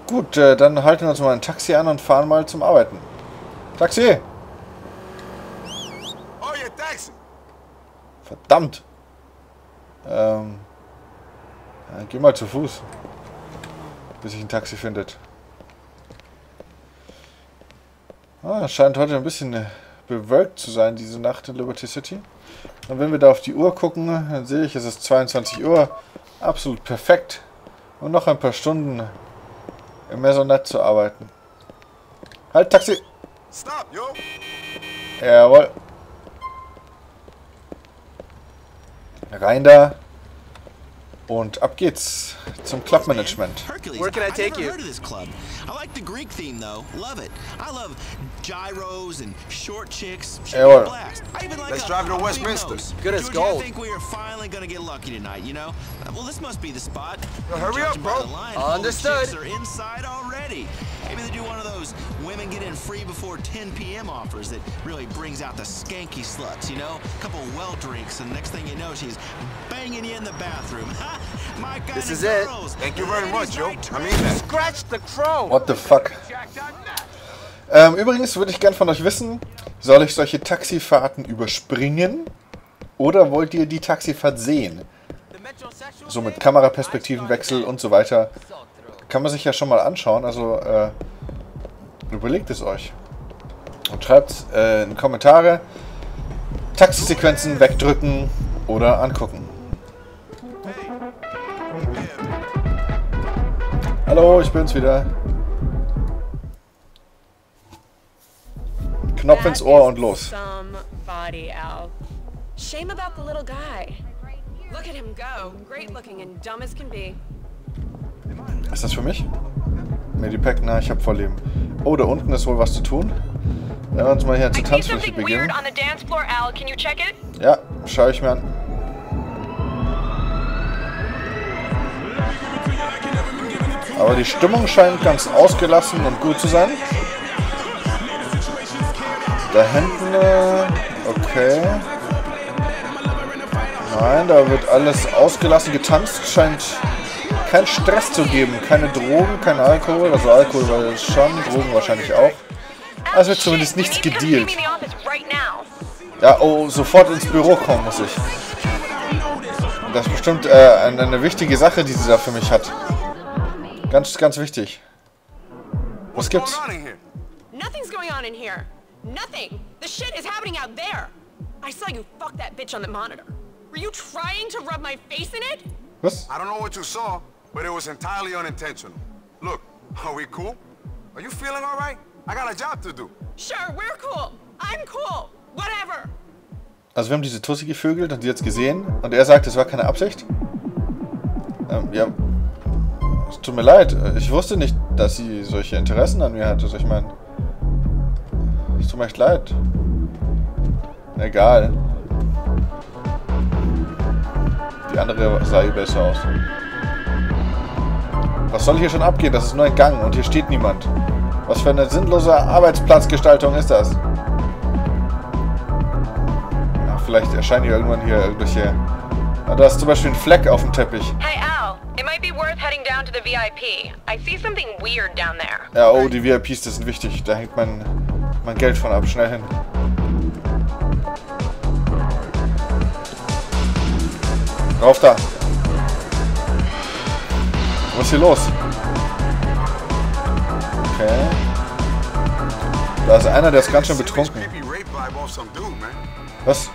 Gut, dann halten wir uns mal ein Taxi an und fahren mal zum Arbeiten. Taxi! Oh, yeah, taxi. Verdammt! Ja, geh mal zu Fuß. Bis sich ein Taxi findet. Es scheint heute ein bisschen bewölkt zu sein, diese Nacht in Liberty City. Und wenn wir da auf die Uhr gucken, dann sehe ich, es ist 22 Uhr. Absolut perfekt. Und noch ein paar Stunden im Maisonette zu arbeiten. Halt, Taxi! Stop, yo. Jawohl. Rein da. Und ab geht's zum Clubmanagement. Where can I take you? I've never heard of this club. I like the Greek theme though. Love it. I love gyros and short chicks. Jawohl. Let's drive to Westminster. Good as gold. I think we are finally gonna get lucky tonight, you know? Well, this must be the spot. Yo, hurry up, bro. Understood. Chicks are inside already. Maybe they do one of those women get in free before 10 p.m. offers that really brings out the skanky sluts, you know? A couple well drinks, and next thing you know, she's banging you in the bathroom. My kind This of is it. girls. Thank you very much, yo. I mean that. Scratch the crow. What the fuck? Übrigens würde ich gern von euch wissen, soll ich solche Taxifahrten überspringen oder wollt ihr die Taxifahrt sehen? So mit Kameraperspektivenwechsel und so weiter. Kann man sich ja schon mal anschauen, also überlegt es euch. Und schreibt in die Kommentare, Taxisequenzen wegdrücken oder angucken. Hallo, ich bin's wieder. Knopf ins Ohr und los. Somebody, Al. Shame about the little guy. Look at him go. Great looking and dumb as can be. Ist das für mich? Medipack, na, ich hab Vorleben. Oh, da unten ist wohl was zu tun. Wenn wir uns mal hier zur Tanzfläche begeben. Ja, schaue ich mir an. Aber die Stimmung scheint ganz ausgelassen und gut zu sein. Da hinten, okay. Nein, da wird alles ausgelassen getanzt. Scheint kein Stress zu geben. Keine Drogen, kein Alkohol. Also Alkohol war es schon, Drogen wahrscheinlich auch. Also wird zumindest nichts gedealt. Ja, oh, sofort ins Büro kommen muss ich. Das ist bestimmt eine wichtige Sache, die sie da für mich hat. Ganz, ganz wichtig. Was gibt's? Nothing's going on in here. Nothing. The shit is happening out there. I saw you fuck that bitch on the monitor. Were you trying to rub my face in it? Was? I don't know what you saw, but it was entirely unintentional. Look, are we cool? Are you feeling all right? I got a job to do. Sure, we're cool. I'm cool. Whatever. Also wir haben diese Tussi gevögelt und die jetzt gesehen. Und er sagt, es war keine Absicht. Ja. Es tut mir leid. Ich wusste nicht, dass sie solche Interessen an mir hatte. Also ich meine... Es tut mir echt leid. Egal. Die andere sah besser aus. Was soll hier schon abgehen? Das ist nur ein Gang und hier steht niemand. Was für eine sinnlose Arbeitsplatzgestaltung ist das? Ja, vielleicht erscheinen hier irgendwann hier irgendwelche... Ja, da ist zum Beispiel ein Fleck auf dem Teppich. Hey Al, it might be worth heading down to the VIP. I see something weird down there. Ja, oh, die VIPs, das sind wichtig. Da hängt mein Geld von ab. Schnell hin. Rauf da. Was ist hier los? Okay. Da ist einer, der ist ganz schön betrunken. Was?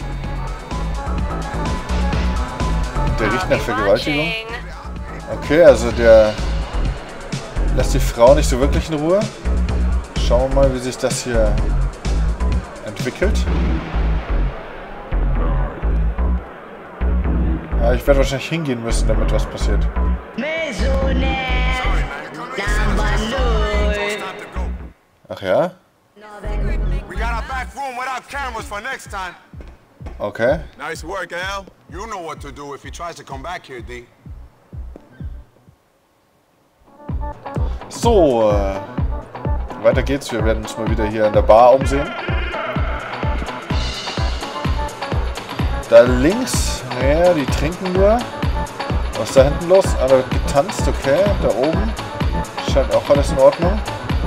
Der riecht nach Vergewaltigung. Okay, also der lässt die Frau nicht so wirklich in Ruhe. Schauen wir mal, wie sich das hier entwickelt. Ja, ich werde wahrscheinlich hingehen müssen, damit was passiert. Ach ja? Okay. Nice work, Al. You know what to do if he tries to come back here, D. So, weiter geht's. Wir werden uns mal wieder hier in der Bar umsehen. Da links, naja, die trinken nur. Was ist da hinten los? Ah, da wird getanzt, okay. Da oben Scheint auch alles in Ordnung.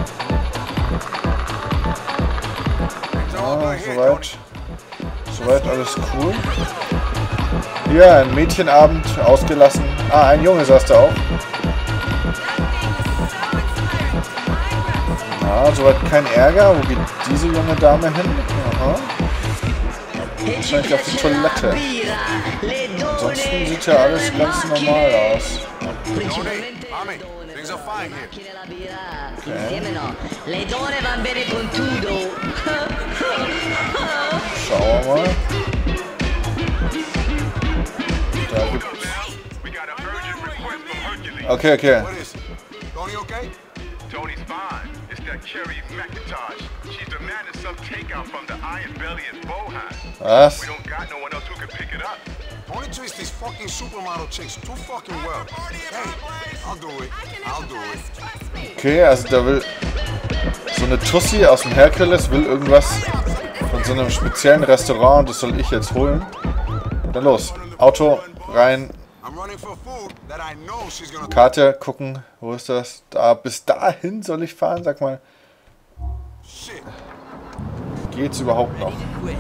Ja, soweit alles cool. Hier, ein Mädchenabend, ausgelassen. Ah, ein Junge saß da auch. Ja, soweit kein Ärger. Wo geht diese junge Dame hin? Aha. Wahrscheinlich auf die Toilette. Ansonsten sieht ja alles ganz normal aus. Schauen wir mal. Da gibt's... Okay. Tony's fine. It's that Cherry McIntosh. She's demanding some takeout from the Iron Belly and Bohan. Was? We don't got no one else who can pick it up. Tony treats these fucking supermodel chicks too fucking well. Hey, I'll do it. Okay, also da will so eine Tussi aus dem Herkules will irgendwas von so einem speziellen Restaurant und das soll ich jetzt holen. Dann los. Auto rein. Karte gucken. Wo ist das? Da, bis dahin soll ich fahren, sag mal. Geht's überhaupt noch?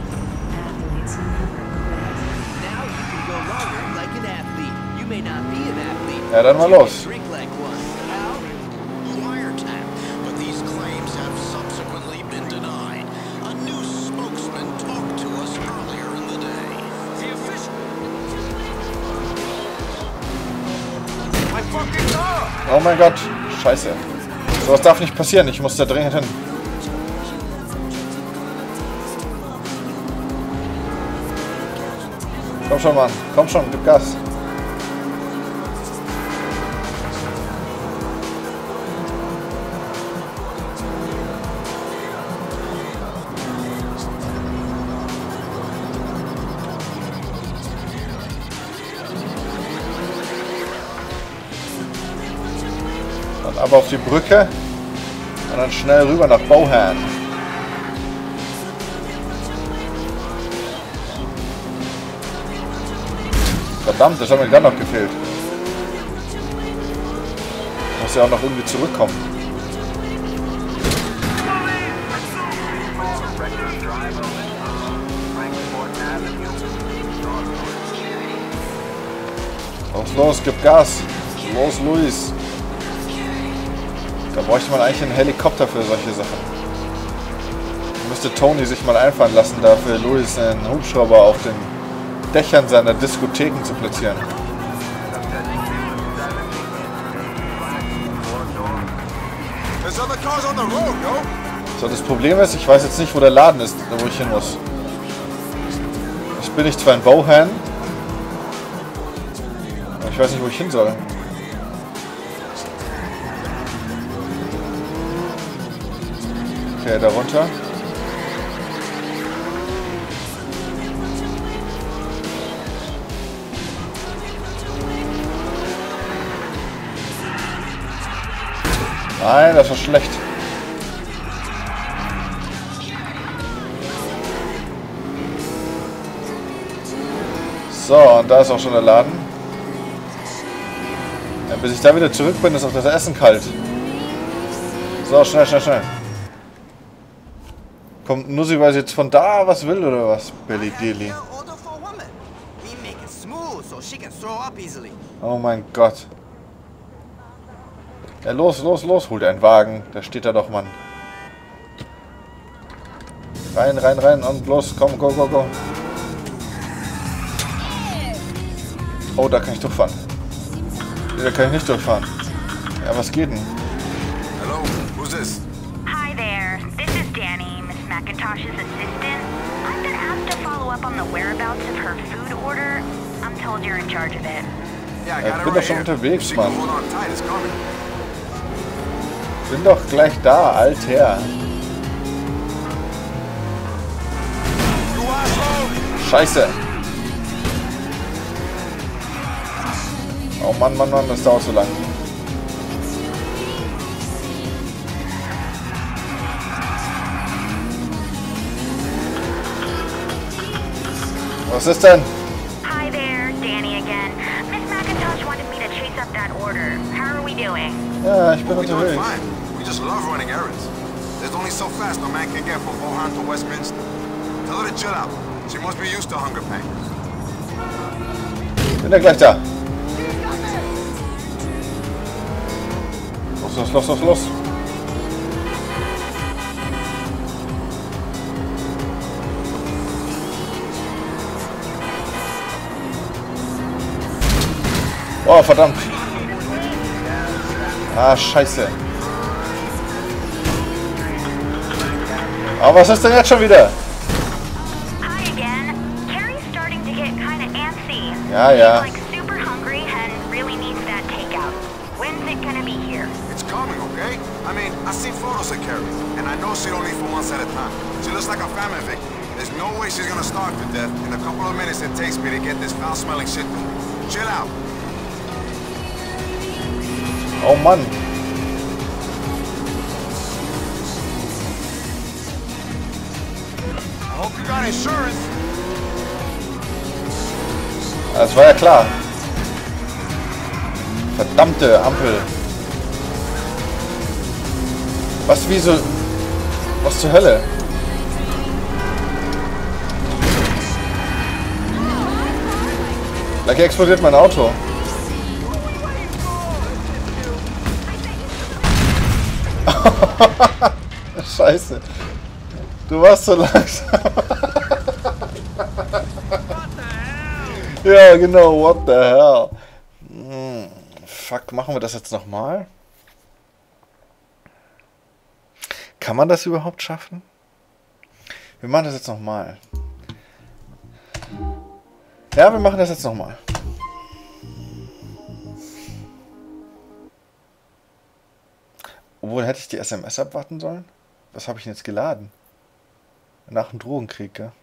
Ja, dann mal los. Oh mein Gott, scheiße. Sowas darf nicht passieren, ich muss da dringend hin. Komm schon, Mann. Komm schon, gib Gas. Dann aber auf die Brücke und dann schnell rüber nach Bohan. Verdammt, das hat mir gerade noch gefehlt. Muss ja auch noch irgendwie zurückkommen. Los, gib Gas. Los, Luis. Da bräuchte man eigentlich einen Helikopter für solche Sachen. Müsste Tony sich mal einfallen lassen, da für Luis einen Hubschrauber auf den Dächern seiner Diskotheken zu platzieren. So, das Problem ist, ich weiß jetzt nicht, wo der Laden ist, wo ich hin muss. Ich bin nicht zwar in Bohan, aber ich weiß nicht, wo ich hin soll. Okay, da runter. Nein, das war schlecht. So, und da ist auch schon der Laden. Ja, bis ich da wieder zurück bin, ist auch das Essen kalt. So, schnell, schnell, schnell. Kommt Nussi, weil sie jetzt von da was will, oder was? Belly Deli. Oh mein Gott. Ja, los, los, los, holt einen Wagen. Da steht da doch, Mann. Rein, rein, rein und los, komm, go, go, go. Oh, da kann ich durchfahren. Nee, da kann ich nicht durchfahren. Ja, was geht denn? Hello, who's this? Hi there, this is Danny, Miss McIntosh's assistant. I've been asked to follow up on the whereabouts of her food order. I'm told you're in charge of it. Yeah, I Ja, got ich it bin doch right schon here. unterwegs, She Mann. can hold on tight, it's coming. Bin doch gleich da, Alter. Scheiße. Oh Mann, Mann, Mann, das dauert so lang. Was ist denn? Hi there, Danny again. Miss McIntosh wanted me to chase up that order. How are we doing? Ja, ich bin We're doing unterwegs. fine. We just love running errands. There's only so fast a man can get from Bohan to Westminster. Tell her to chill out. She must be used to hunger pangs. Bin ja gleich da. Los, los, los, los, los. Oh, verdammt. Ah, scheiße. Aber was ist denn jetzt schon wieder? Hi again. Carrie's starting to get kind of antsy. Ja, ja. She's like super hungry and really needs that takeout. When's it gonna be here? It's coming, okay? I mean, I see photos of Carrie, and I know she'll eat for months at a time. She looks like a famine victim. There's no way she's gonna starve to death in a couple of minutes it takes me to get this foul-smelling shit to her. Chill out. Oh Mann. I hope you got insurance. Das war ja klar. Verdammte Ampel. Was, wieso? Was zur Hölle? Gleich explodiert mein Auto. Scheiße. Du warst so langsam. Ja, genau. What the hell? Fuck, machen wir das jetzt nochmal? Kann man das überhaupt schaffen? Wir machen das jetzt nochmal. Ja, wir machen das jetzt nochmal. Obwohl, hätte ich die SMS abwarten sollen? Was habe ich denn jetzt geladen? Nach dem Drogenkrieg, gell?